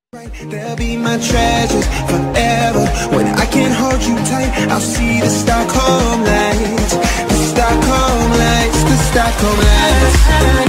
They'll be my treasures forever. When I can't hold you tight, I'll see the Stockholm lights. The Stockholm lights, the Stockholm lights.